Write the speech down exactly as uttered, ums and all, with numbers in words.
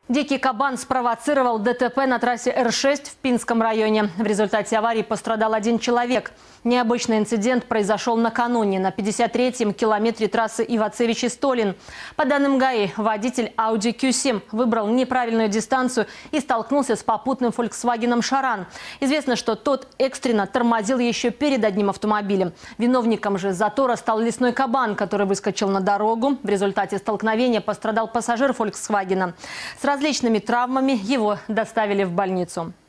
Дикий кабан спровоцировал ДТП на трассе Эр шесть в Пинском районе. В результате аварии пострадал один человек. Необычный инцидент произошел накануне на пятьдесят третьем километре трассы Ивацевич-Истолин. По данным ГАИ, водитель Audi кью семь выбрал неправильную дистанцию и столкнулся с попутным Volkswagen Шаран. Известно, что тот экстренно тормозил еще перед одним автомобилем. Виновником же затора стал лесной кабан, который выскочил на дорогу. В результате столкновения пострадал пассажир Volkswagen. С различными травмами его доставили в больницу.